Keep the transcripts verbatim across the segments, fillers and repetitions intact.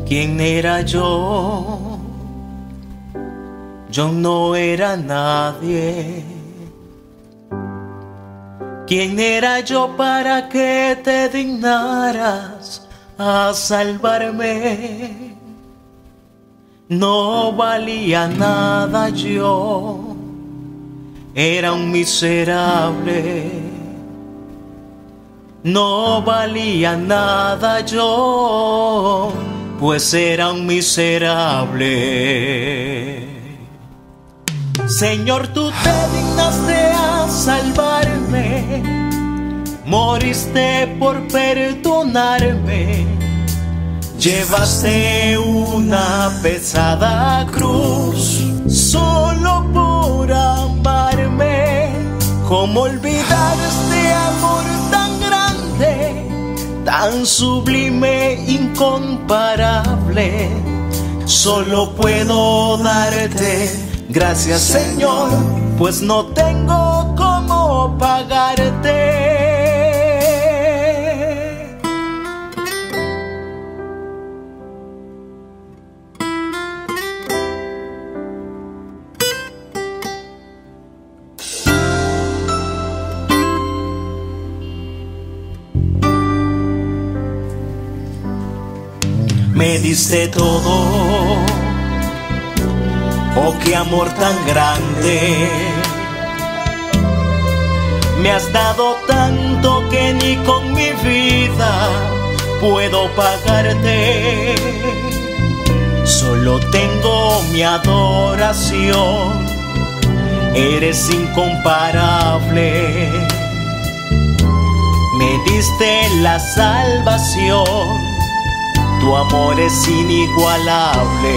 ¿Quién era yo? Yo no era nadie. ¿Quién era yo para que te dignaras a salvarme? No valía nada yo, era un miserable. No valía nada yo, pues era un miserable. Señor, tú te dignaste a salvarme, moriste por perdonarme, llevaste una pesada cruz solo por amarme. ¿Cómo olvidar este amor tan grande, tan sublime, incomparable? Solo puedo darte gracias, Señor, pues no tengo cómo pagarte. Me diste todo, oh, qué amor tan grande. Me has dado tanto que ni con mi vida puedo pagarte. Solo tengo mi adoración, eres incomparable. Me diste la salvación, tu amor es inigualable.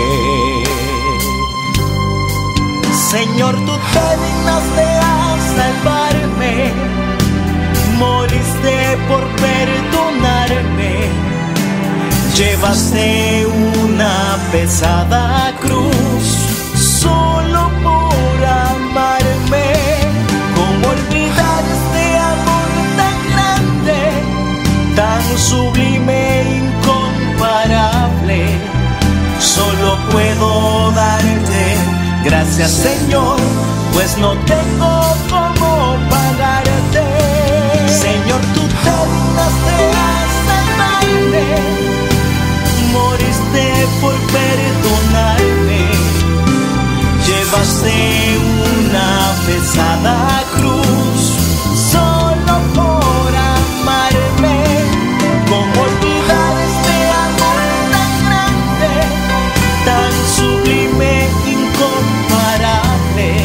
Señor, tú te dignaste a salvarme, moriste por perdonarme, llevaste una pesada cruz solo por amarme. ¿Cómo olvidar este amor tan grande, tan sublime, incomparable? Solo puedo darte gracias, Señor, pues no tengo cómo pagarte. Señor, tú te dignaste a salvarme, moriste por perdonarme, llevaste una pesada cruz solo por amarme. ¿Cómo olvidar este amor tan grande, tan sublime, incomparable?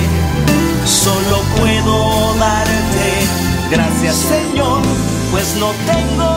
Solo puedo darte gracias, Señor, pues no tengo